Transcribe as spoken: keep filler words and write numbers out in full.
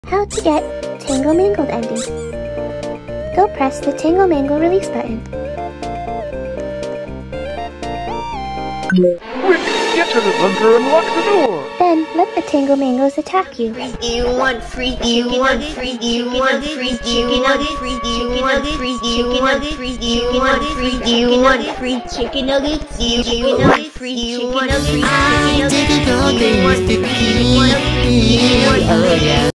How to get TangoMangled Ending. Go press the TangoMangle release button. Quick, get to the bunker and lock the door! Then let the TangoMangles attack you. Do you want free chicken nuggets? Free chicken nuggets? Free chicken nuggets? Free chicken nuggets? Free chicken nuggets? Free chicken nuggets? Free chicken nuggets? Free chicken nuggets? Free chicken nuggets? Free chicken nuggets? Free chicken nuggets? I take it all day, Mister P. Oh yeah.